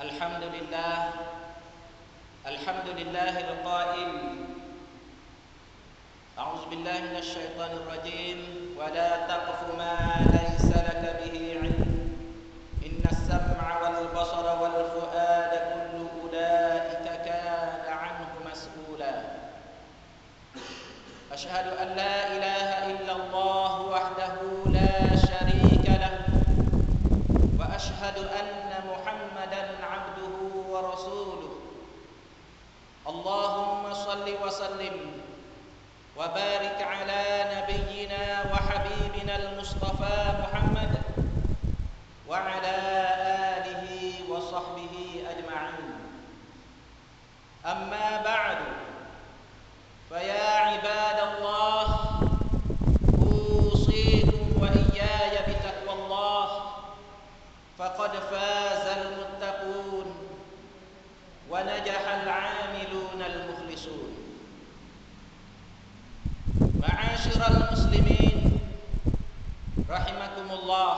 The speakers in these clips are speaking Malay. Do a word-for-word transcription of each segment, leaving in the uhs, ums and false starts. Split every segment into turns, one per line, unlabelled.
الحمد لله الحمد لله القائل أعوذ بالله من الشيطان الرجيم ولا تقف ما ليس لك به علم إن السمع والبصر والفؤاد كل أولئك كان عنه مسؤولا أشهد أن لا إله إلا الله وحده لا شريك له وأشهد أن محمدا عبده ورسوله اللهم صل وسلم وبارك على نبينا وحبيبنا المصطفى محمد وعلى آله وصحبه أجمعين أما بعد فيا عباد الله أوصيكم وإياي بتقوى الله فقد فاز المتقون ونجح العاملون المخلصون. Ma'asyiral muslimin rahimakumullah,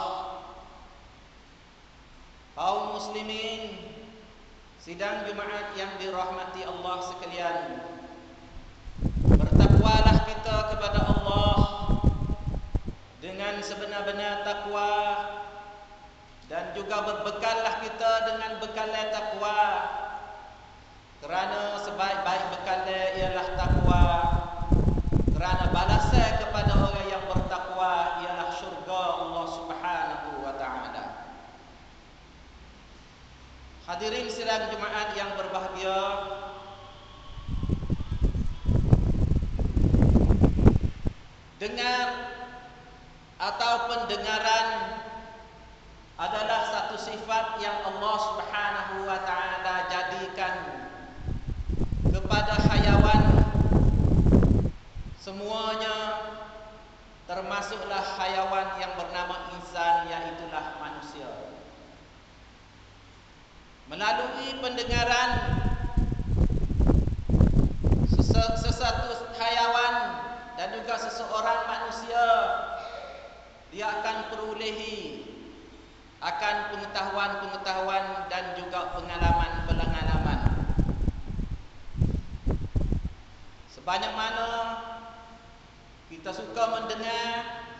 kaum muslimin sidang Jumaat yang dirahmati Allah sekalian, bertakwalah kita kepada Allah dengan sebenar-benar takwa, dan juga berbekallah kita dengan bekal takwa, kerana sebaik-baik bekal ialah takwa. Kerana balasan kepada orang yang bertakwa ialah syurga Allah Subhanahu wa taala. Hadirin sidang Jumaat yang berbahagia, dengar atau pendengaran adalah satu sifat yang Allah Subhanahu wa taala jadikan kepada hayawan semuanya, termasuklah hayawan yang bernama insan, yaitulah manusia. Melalui pendengaran sesuatu hayawan dan juga seseorang manusia, dia akan perolehi akan pengetahuan-pengetahuan dan juga pengalaman-pengalaman. Sebanyak mana kita suka mendengar,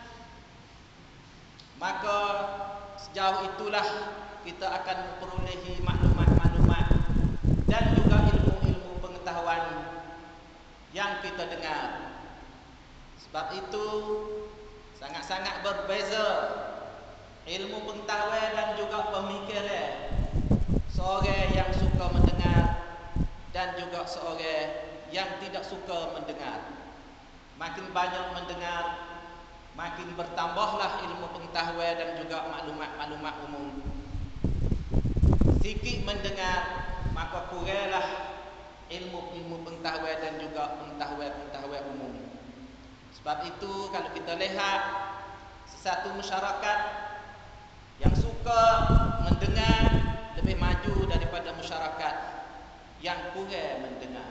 maka sejauh itulah kita akan memperolehi maklumat-maklumat dan juga ilmu-ilmu pengetahuan yang kita dengar. Sebab itu sangat-sangat berbeza ilmu pengetahuan dan juga pemikiran seorang yang suka mendengar dan juga seorang yang tidak suka mendengar. Makin banyak mendengar, makin bertambahlah ilmu pengetahuan dan juga maklumat-maklumat umum. Sikit mendengar, maka kuranglah ilmu-ilmu pengetahuan dan juga pengetahuan-pengetahuan umum. Sebab itu kalau kita lihat satu masyarakat yang suka mendengar lebih maju daripada masyarakat yang kurang mendengar.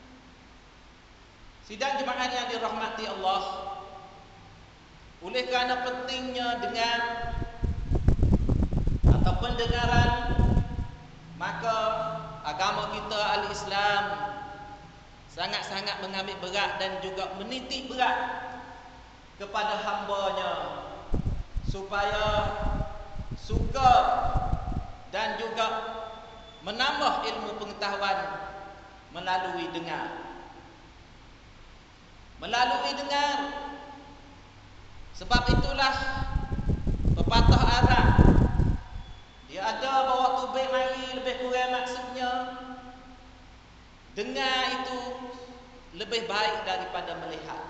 Sidang Jumaat yang dirahmati Allah, oleh kerana pentingnya dengar atau pendengaran, maka agama kita al-Islam sangat-sangat mengambil berat dan juga menitik berat kepada hamba-Nya supaya suka dan juga menambah ilmu pengetahuan melalui dengar. Melalui dengar. Sebab itulah pepatah Arab, dia ada bawa tubik mari lebih kurang maksudnya dengar itu lebih baik daripada melihat.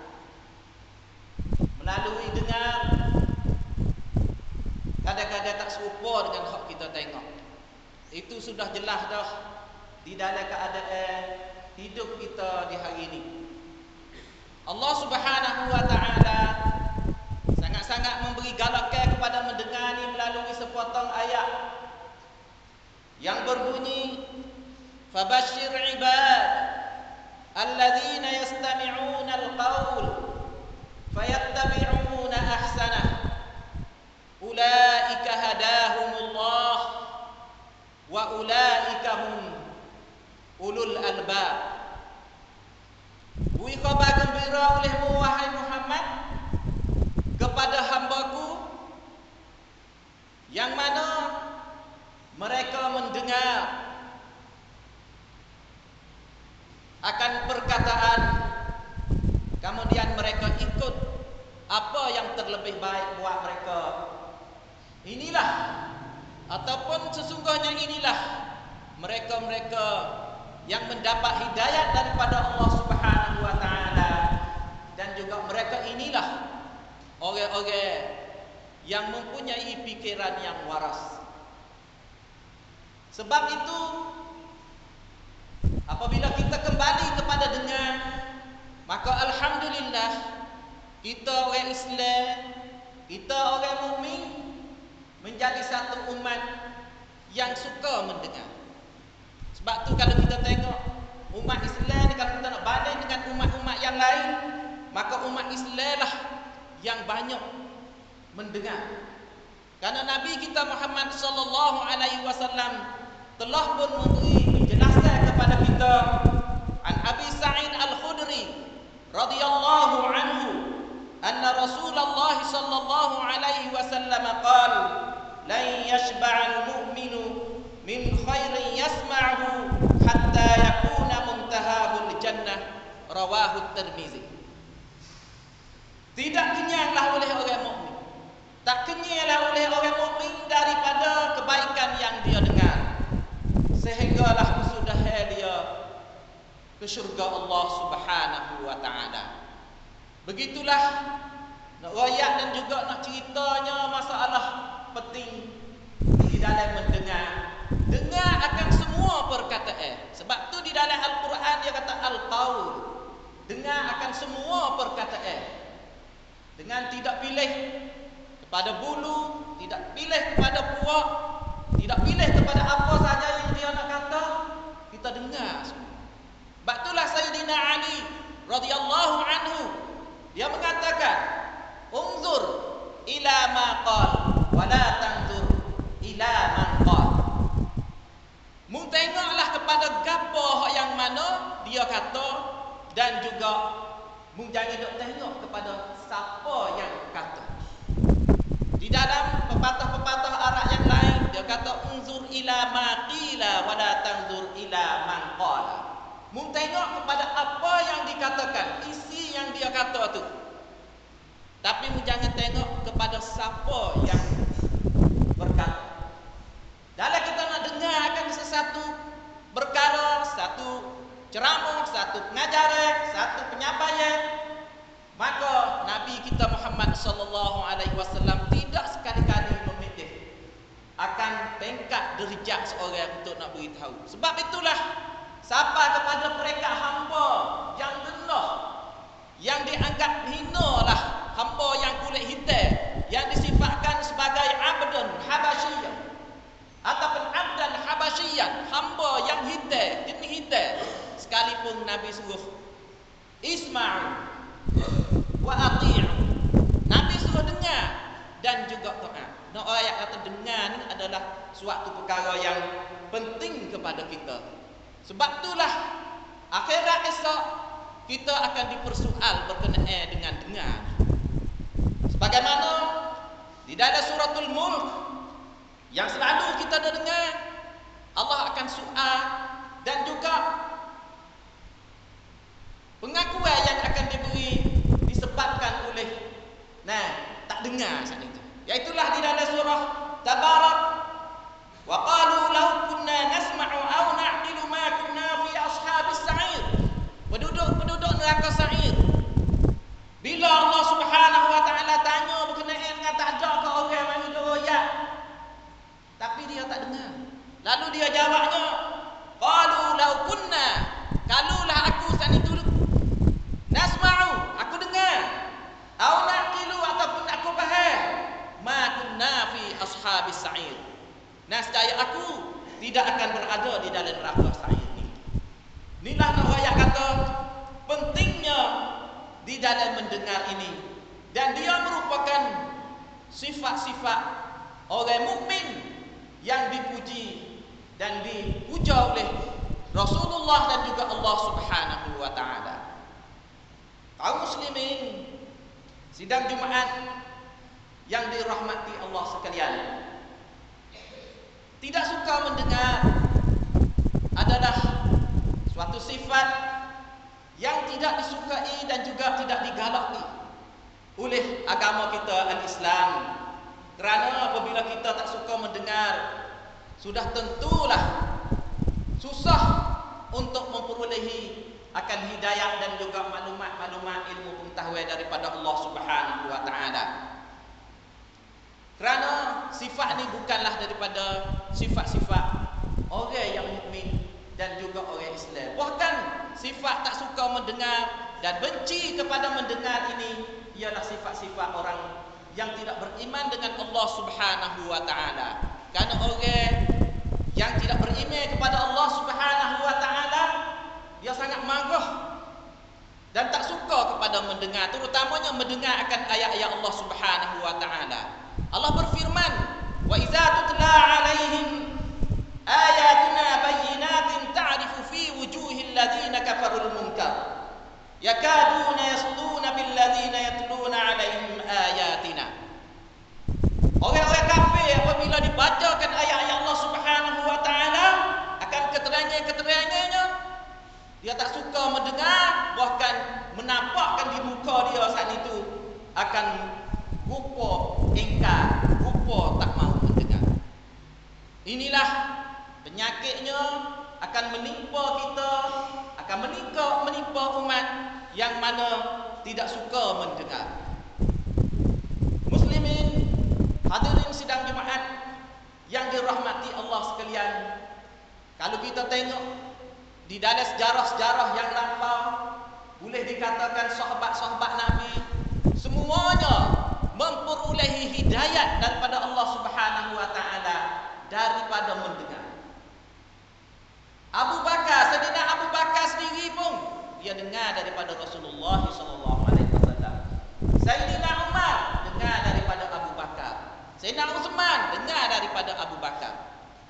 Melalui dengar kadang-kadang tak serupa dengan hak kita tengok. Itu sudah jelas dah di dalam keadaan hidup kita di hari ini. Allah Subhanahu wa taala sangat-sangat memberi galakan kepada mendengar ini melalui sepotong ayat yang berbunyi, fabashshir ibad alladzina yastami'una al-qaul fayattabi'una ahsanah ulaika hadahumullah wa ulaika hum ulul albab. Beri khabar gembira olehmu wahai Muhammad kepada hamba-Ku yang mana mereka mendengar akan perkataan, kemudian mereka ikut apa yang terlebih baik buat mereka. Inilah ataupun sesungguhnya inilah mereka-mereka yang mendapat hidayat daripada Allah Subhanahu wa taala, dan juga mereka inilah orang-orang yang mempunyai pikiran yang waras. Sebab itu apabila kita kembali kepada dengar, maka alhamdulillah kita orang Islam, kita orang mukmin menjadi satu umat yang suka mendengar. Sebab tu kalau kita tengok umat Islam ni, kalau kita nak banding dengan umat-umat yang lain, maka umat Islam lah yang banyak mendengar. Karena Nabi kita Muhammad sallallahu alaihi wasallam telah pun memberi penjelasan kepada kita. An Abi Sa'id Al-Khudri radhiyallahu anhu anna Rasulullah sallallahu alaihi wasallam qala la yashba'al mu'minu min khairin yasma'uhu hatta yakuna muntahahu al-jannah, rawahu at-Tirmizi. Tidak kenyanglah oleh orang mukmin, tak kenyanglah oleh orang mukmin daripada kebaikan yang dia dengar, sehinggalah sudah dia ke syurga Allah Subhanahu wa taala. Begitulah nak royak dan juga nak ceritanya masalah penting di dalam mendengar. Dengar akan semua perkataan. Sebab tu di dalam Al-Quran dia kata al-qaul. Dengar akan semua perkataan. Dengan tidak pilih kepada bulu, tidak pilih kepada puak, tidak pilih kepada apa saja yang dia nak kata, kita dengar semua. Sebab itulah Sayyidina Ali radhiyallahu anhu dia mengatakan, "Unzur ila ma qal wa la tanzur ila man qal." Mu tengoklah kepada gapo yang mana dia kata, dan juga mu jangan dok tengok kepada siapa yang kata. Di dalam pepatah-pepatah Arab yang lain dia kata unzur ila ma qila wa la tanzur ila man qala. Mu tengok kepada apa yang dikatakan, isi yang dia kata tu. Tapi mu jangan tengok kepada siapa yang berkata. Dalam kita nak dengar akan sesuatu perkara, satu ceramah, satu pengajaran, satu penyampaian, maka Nabi kita Muhammad sallallahu alaihi wasallam tidak sekali-kali memilih akan tingkat derajat seorang untuk nak beritahu. Sebab itulah siapa kepada mereka hamba yang rendah, yang dianggap hina lah, hamba yang kulit hitam, yang disifatkan sebagai abdun habasyiyan ataupun abdan habasyiyan, hamba yang hitam, jenis hitam, sekalipun Nabi suruh isma'u wa ati'u, Nabi suruh dengar dan juga taat. Nah, ayat kata dengar ni adalah suatu perkara yang penting kepada kita. Sebab itulah akhirat esok kita akan dipersoal berkenaan dengan dengar. Sebagaimana di dalam suratul Mulk yang selalu kita dah dengar, Allah akan soal, dan juga pengakuan yang akan diberi disebabkan oleh nah tak dengar saat itu. Iaitulah di dalam surah Tabarak, wa qalu law kunna nasma'u aw na'qilu ma kunna fi ashabis sa'ir. Penduduk-penduduk neraka sa'ir, bila Allah Subhanahu wa taala tanya berkenaan dengan tak ada ke orang mari royak, tapi dia tak dengar. Lalu dia jawabnya, qalu law kunna, kalulah aku saat itu nasma'u, aku dengar, au naqilu ataupun aku faham, ma kunna fi ashabis sa'ir, nascaya aku tidak akan berada di dalam neraka sa'ir ini. Inilah nak kata pentingnya di dalam mendengar ini, dan dia merupakan sifat-sifat orang mukmin yang dipuji dan dipuja oleh Rasulullah dan juga Allah Subhanahu wa taala. Kaum muslimin sidang Jumaat yang dirahmati Allah sekalian, tidak suka mendengar adalah suatu sifat yang tidak disukai dan juga tidak digalaki oleh agama kita al-Islam. Kerana apabila kita tak suka mendengar, sudah tentulah susah untuk memperolehi akan hidayah dan juga maklumat-maklumat ilmu pengetahuan daripada Allah Subhanahu wa taala. Kerana sifat ni bukanlah daripada sifat-sifat orang yang mukmin dan juga orang Islam. Bahkan sifat tak suka mendengar dan benci kepada mendengar ini ialah sifat-sifat orang yang tidak beriman dengan Allah Subhanahu wa taala. Kerana orang yang tidak beriman kepada Allah Subhanahu wa taala, dia sangat marah dan tak suka kepada mendengar, terutamanya mendengar akan ayat-ayat Allah Subhanahu wa taala. Allah berfirman, "Wa idza tutla 'alaihim ayatuna bayyinatin ta'rifu fi wujuhil ladzina kafarul munkar yakaduna yasduna bil ladzina yatluna 'alaihim ayatina." Orang-orang kafir apabila dibacakan ayat-ayat Allah Subhanahu wa taala akan keterangan-keterangannya, dia tak suka mendengar, bahkan menampakkan di muka dia saat itu akan rupa ingkar, rupa tak mau mendengar. Inilah penyakitnya akan menimpa kita, akan menimpa menimpa umat yang mana tidak suka mendengar. Muslimin, hadirin sidang Jumaat yang dirahmati Allah sekalian, kalau kita tengok di dalam sejarah-sejarah yang lampau, boleh dikatakan sahabat-sahabat Nabi semuanya memperolehi hidayat daripada Allah Subhanahu wa taala daripada mendengar. Abu Bakar, Sayyidina Abu Bakar sendiri pun dia dengar daripada Rasulullah sallallahu alaihi wasallam. Sayyidina Umar dengar daripada Abu Bakar. Sayyidina Uthman dengar daripada Abu Bakar.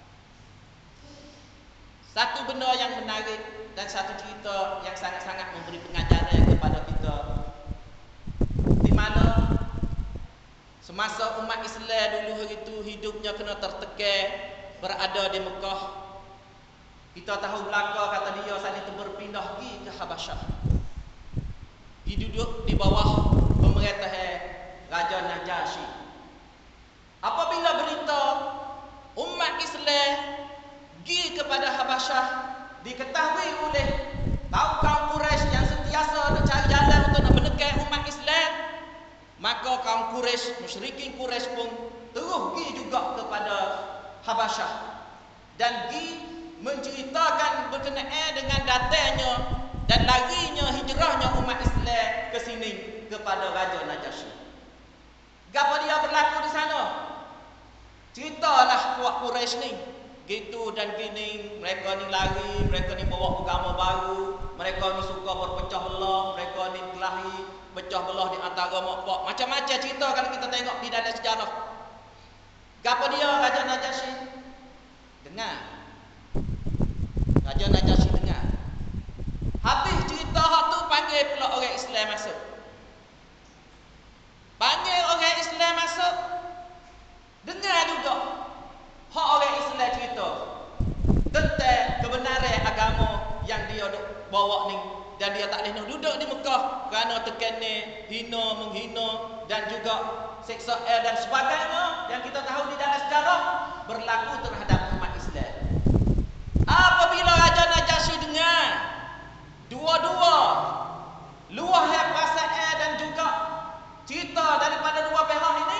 Satu benda yang menarik dan satu cerita yang sangat-sangat memberi pengajaran kepada kita, di mana semasa umat Islam dulu hari itu hidupnya kena tertekan berada di Mekah. Kita tahu belaka kata dia saat itu berpindah pergi ke Habasyah. Dia duduk di bawah pemerintahan Raja Najasyi. Apabila berita umat Islam pergi kepada Habasyah diketahui oleh kaum-kaum Quraisy yang sentiasa nak cari jalan untuk nak menekan umat Islam, maka kaum Quraisy, musyrikin Quraisy pun terus pergi juga kepada Habasyah dan pergi menceritakan berkenaan dengan datangnya dan larinya hijrahnya umat Islam ke sini kepada Raja Najasyi. Apa dia berlaku di sana? Ceritalah puak Quraisy ni, gitu dan gini, mereka ni lari, mereka ni bawa agama baru, mereka ni suka berpecah belah, mereka ni kelahi pecah belah di antara mak pak. Macam-macam cerita kalau kita tengok di dalam sejarah. Apa dia Raja Najasyi? Dengar. Raja Najasyi dengar. Habis cerita hak tu, panggil pula orang Islam masuk. Panggil orang Islam masuk. Dengar juga hak orang Islam cerita tentang kebenaran agama yang dia bawa ni, dan dia tak boleh nak duduk di Mekah kerana tekanan, hina, menghina dan juga seksa dan sebagainya yang kita tahu di dalam sejarah berlaku terhadap umat Islam. Apabila Raja Najasyi dengar dua-dua luah perasaan dan juga cerita daripada dua pihak ini,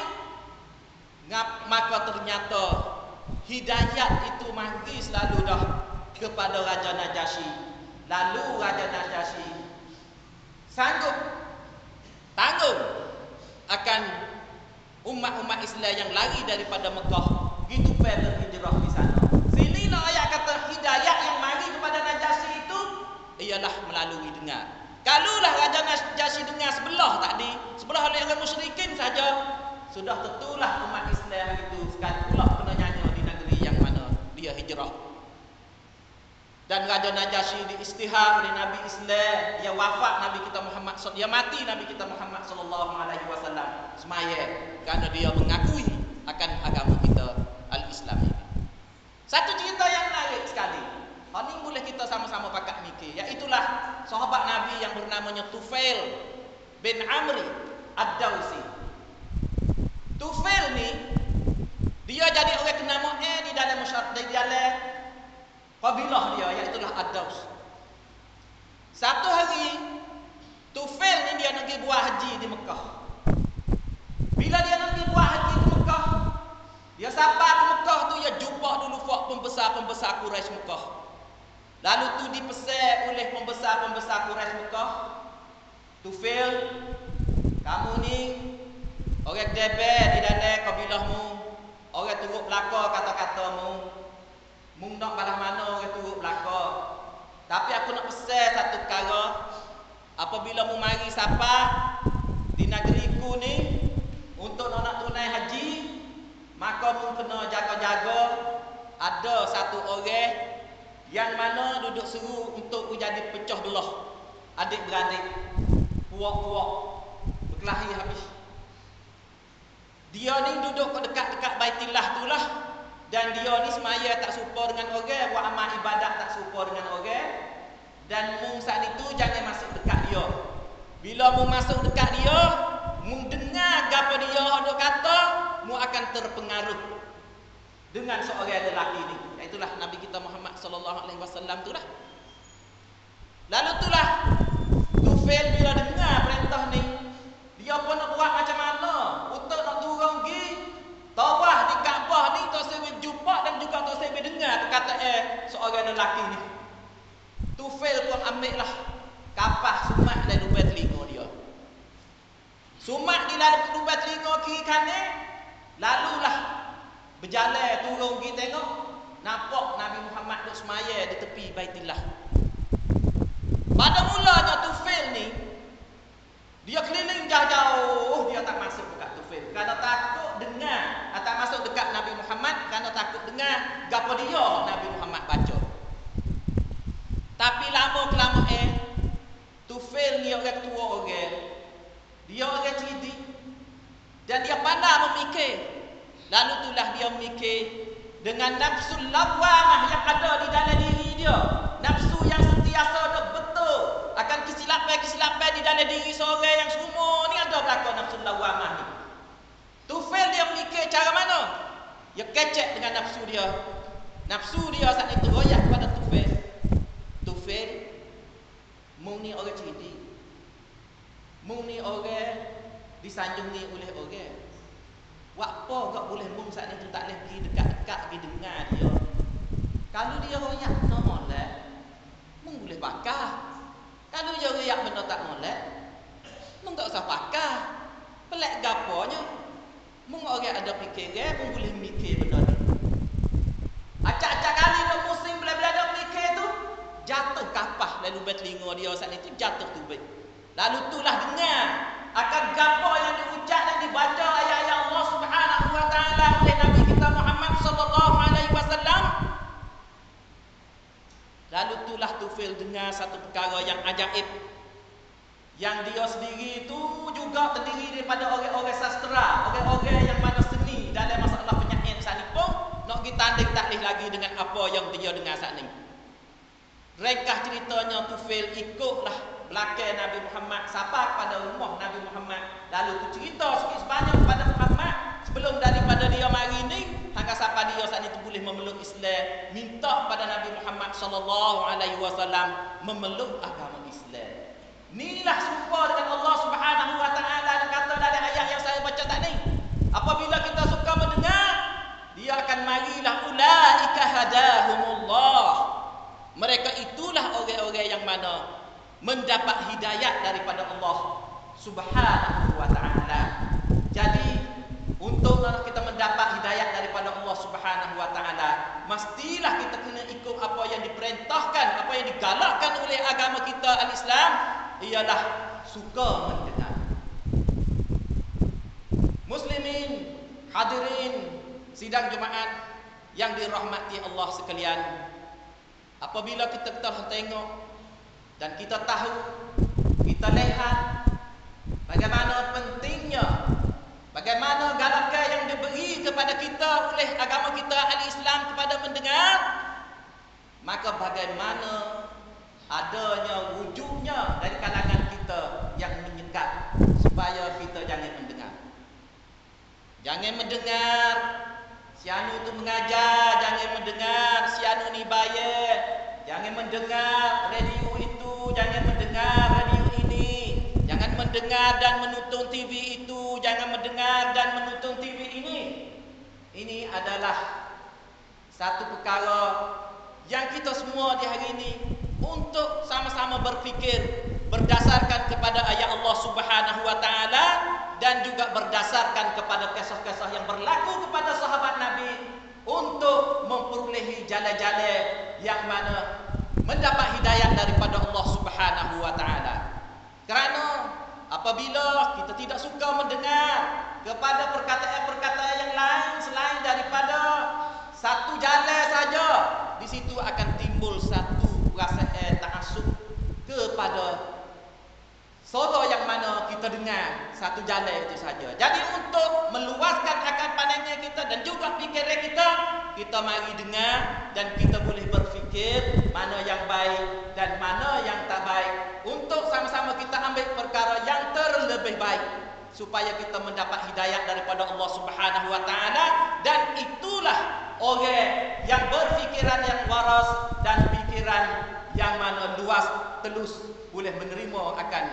maka ternyata hidayat itu mari selalu dah kepada Raja Najasyi. Lalu Raja Najasyi sanggup tanggung akan umat-umat Islam yang lari daripada Mekah, gitu pada hijrah di sana. Sinilah ayat kata hidayat yang mari kepada Najasyi itu ialah melalui dengar. Kalulah Raja Najasyi dengar sebelah tadi, sebelah oleh orang musyrikin saja, sudah tentulah umat Islam itu sekali pula kena nyanyi di negeri yang mana dia hijrah. Dan Raja Najasyi diistihar oleh Nabi Islam, dia wafat Nabi kita Muhammad, dia mati Nabi kita Muhammad sallallahu alaihi wasallam semaya kerana dia mengakui akan agama kita al-Islam ini. Satu cerita yang menarik sekali. Ini boleh kita sama-sama pakat mikir, iaitulah sahabat Nabi yang bernamanya Tufail bin Amri Ad-Dawsi. Tufail ni dia jadi orang ternama eh di dalam masyarakat, di dalam kabilah dia, iaitulah Ad-Daws. Satu hari Tufail ni dia nak pergi buat haji di Mekah. Bila dia nak pergi buat haji di Mekah, dia sampai ke Mekah tu, dia jumpa dulu fak pembesar-pembesar Quraisy Mekah. Lalu tu dipesan oleh pembesar-pembesar Quraisy Mekah, Tufail, kamu ni orang deber di dalam kabilahmu, orang turut belaka kata-katamu, mung nak balas mana orang turut belaka. Tapi aku nak pesan satu perkara, apabila mu mari sapa di negeriku ni untuk nak tunai haji, maka mu kena jaga-jaga ada satu orang yang mana duduk seru untuk jadi pecah belah adik-beradik, puak-puak berkelahi habis. Dia ni duduk dekat-dekat Baitillah tu lah, dan dia ni semaya tak serupa dengan orang, buat amal ibadat tak serupa dengan orang. Dan mung saat itu jangan masuk dekat dia. Bila mung masuk dekat dia, mung dengar apa dia ada kata, mung akan terpengaruh dengan seorang lelaki ni, iaitulah Nabi kita Muhammad sallallahu alaihi wasallam tu lah. Lalu itulah Tufail bila dengar perintah ni, dia pun nak buat macam mana untuk nak turun pergi tawaf di Kaabah ni, tak sampai jumpa dan juga tak sampai dengar perkataan seorang lelaki ni. Tufail pun ambil lah kapas sumat dari lubang telinga dia. Sumat di dalam lubang telinga kiri kanan, lalulah berjalan turun pergi tengok, nampak Nabi Muhammad duk semaya di tepi Baitillah. Pada mulanya Tufail ni dia keliling jauh-jauh, dia tak masuk dekat Tufail kerana takut dengar, tak masuk dekat Nabi Muhammad kerana takut dengar gapo dia Nabi Muhammad baca. Tapi lama kelamaan eh Tufail ni orang tua orang, dia orang cerdik dan dia pandai memikir. Lalu itulah dia memikir dengan nafsu lawamah yang ada di dalam diri dia, nafsu yang sentiasa ada betul akan kesilapan-kesilapan di dalam diri seorang yang semua ni ada berlaku nafsu lawamah ni. Tufail dia memikir cara mana dia kecek dengan nafsu dia. Nafsu dia saat itu royak kepada Tufail, Tufail, mung ni orang cerdik, mung ni orang disanjungi oleh orang. Wak apa kau boleh mung saat itu tak boleh pergi dekat-dekat pergi dengar dia. Kalau dia royak no molek, mung boleh pakar. Kalau dia royak benda tak molek, mung tak usah pakar. Pelak gaponya, mung orang ada fikiran, mung boleh mikir benda ni. Acak-acak kali dia pusing bila-bila dia mikir tu, jatuh kapah lalu lubang telinga dia saat itu jatuh tubik. Lalu itulah dengar akan gapo yang diucap dan dibaca ayat-ayat Allah Subhanahu wa taala oleh Nabi kita Muhammad sallallahu alaihi wasallam. Lalu itulah Tufail dengar satu perkara yang ajaib, yang dia sendiri itu juga terdiri daripada orang-orang sastra, orang-orang yang mana seni dalam masalah penyair sekalipun, nak kita tanding taklih lagi dengan apa yang dia dengar saat ini. Ringkas ceritanya, Tufail ikutlah belakang Nabi Muhammad, sapa kepada rumah Nabi Muhammad. Lalu tu cerita sikit sebanyak kepada Muhammad sebelum daripada dia mari ni, hangga sapa dia saat itu boleh memeluk Islam, minta pada Nabi Muhammad sallallahu alaihi wasallam memeluk agama Islam. Inilah serupa dengan Allah Subhanahu wa taala yang kata dalam ayat yang saya baca tadi. Apabila kita suka mendengar, dia akan marilah ulaika hadahumullah. Mereka itulah orang-orang yang mana mendapat hidayat daripada Allah Subhanahu wa taala. Jadi untuk kita mendapat hidayat daripada Allah Subhanahu wa taala, mestilah kita kena ikut apa yang diperintahkan, apa yang digalakkan oleh agama kita al-Islam, ialah suka mendengar. Muslimin, hadirin sidang Jumaat yang dirahmati Allah sekalian. apabila kita telah tengok dan kita tahu, kita lihat bagaimana pentingnya, bagaimana galakan yang diberi kepada kita oleh agama kita al-Islam kepada mendengar, maka bagaimana adanya wujudnya dari kalangan kita yang menyekat supaya kita jangan mendengar. Jangan mendengar si anu tu mengajar, jangan mendengar si anu ni bayar, jangan mendengar radio itu, jangan mendengar radio ini, jangan mendengar dan menonton T V itu, jangan mendengar dan menonton T V ini. Ini adalah satu perkara yang kita semua di hari ini untuk sama-sama berfikir berdasarkan kepada ayat Allah Subhanahu wa taala dan juga berdasarkan kepada kisah-kisah yang berlaku kepada sahabat Nabi untuk memperolehi jalan-jalan yang mana mendapat hidayah daripada Allah Subhanahu wa taala. Kerana apabila kita tidak suka mendengar kepada perkataan-perkataan yang lain selain daripada satu jalan saja, di situ akan timbul satu perasaan ta'assub kepada suara yang mana kita dengar satu jalan itu saja. Jadi untuk meluaskan akal pandangnya kita dan juga fikiran kita, kita mari dengar dan kita boleh berfikir mana yang baik dan mana yang tak baik, untuk sama-sama kita ambil perkara yang terlebih baik supaya kita mendapat hidayah daripada Allah Subhanahu wa taala. Dan itulah orang yang berfikiran yang waras dan fikiran yang mana luas, telus, boleh menerima akan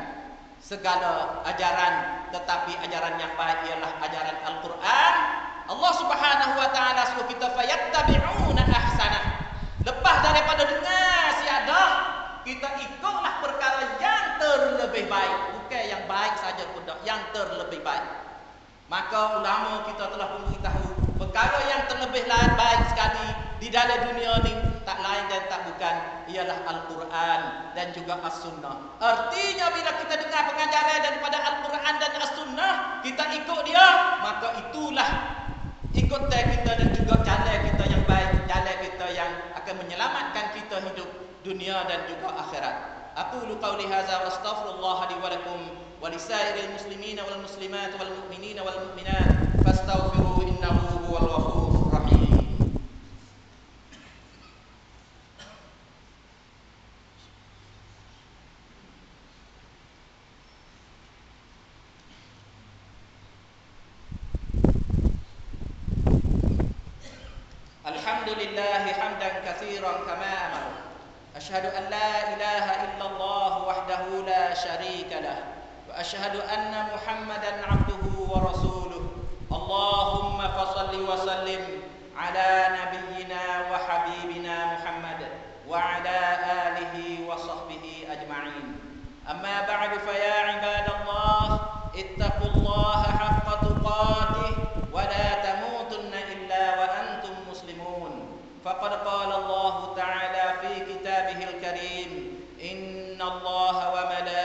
segala ajaran, tetapi ajaran yang baik ialah ajaran Al-Quran. Allah Subhanahu wa taala suruh kita fayattabi'una ahsanah. Lepas daripada dengar si ada, kita ikutlah perkara yang terlebih baik, bukan yang baik saja pun tak, yang terlebih baik. Maka ulama kita telah memberitahu perkara yang terlebih baik sekali di dalam dunia ni tak lain dan tak bukan ialah Al-Quran dan juga As-Sunnah. Artinya bila kita dengar pengajaran daripada Al-Quran dan As-Sunnah, kita ikut dia, maka itulah ikut kita dan juga jalan kita yang baik, jalan kita yang akan menyelamatkan kita hidup dunia dan juga akhirat. Aqulu qawli hadza wa astaghfirullah li wa lakum wa lisairil muslimina wal muslimat wal mu'minina wal mu'minat fastaghfiru innahu huwal ghafurur rahim. Alhamdulillahi hamdan katsiran kama amara. Asyhadu an la ilaha illallah wahdahu la syarika lah. Wa asyhadu anna Muhammadan abduhu wa rasuluh. Allahumma fassalli wa sallim ala nabiyyina wa habibina Muhammad wa ala alihi wa sahbihi ajma'in. Amma ba'du fa ya ibadallah ittaqullaha haqqa tuqatih wa la tamutunna illa wa antum muslimun. Faqad qala Allah ta'ala fi kitabihil karim, inna Allah wa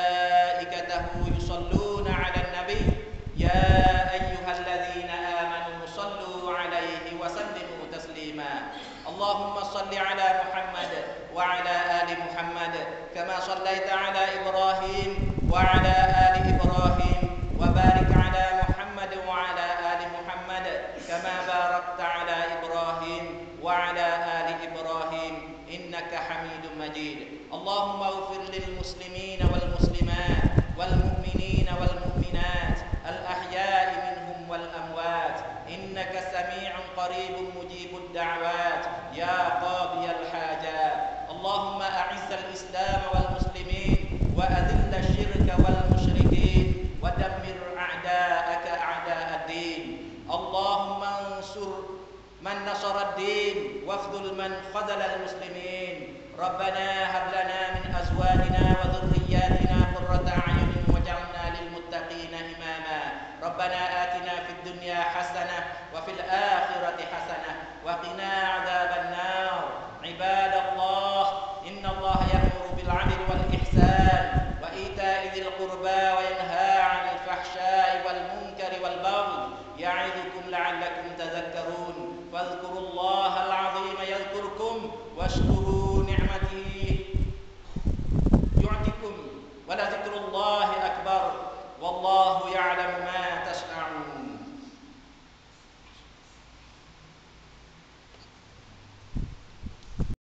malaikatahu yusalluna 'alan nabi ya ayyuhalladzina amanu sallu 'alaihi wa sallimu taslima. Allahumma salli 'ala Muhammad wa 'ala ali Muhammad kama sallaita 'ala Ibrahim wa 'ala ali Ibrahim wa barik 'ala Muhammad wa 'ala ali Muhammad kama barakta 'ala Ibrahim wa 'ala ali Ibrahim innaka Hamidum Majid. Allahumma ighfir lil muslimina wal muslimat wal mu'minina wal mu'minat al ahya'i minhum wal amwat innaka sami'un qaribun mujibud da'wat ya qadiyal hajat. Allahumma a'izzal islam wal muslimin wa adhilla syirka wal musyrikin wa dammir a'da'aka a'da'ad din. Allahumma ansur man nasara ad-din wafdhul man khadhala al-muslimin. Rabbana hab lana min azwajina wa dhurriyyatina qurrata a'yunin waj'alna lil muttaqina imama. Rabbana atina fid dunya hasanah wa fil akhirati hasanah wa qina 'adzaban nar. Ibadallah, innallaha ya'muru bil 'adli wal ihsan wa ita'i dzil qurba wa yanha 'anil fahsya'i wal munkari wal baghi ya'idukum la'allakum tadhakkarun. Fadhkurullaha al-'azima yadhkurkum washkuru ni'mat Allah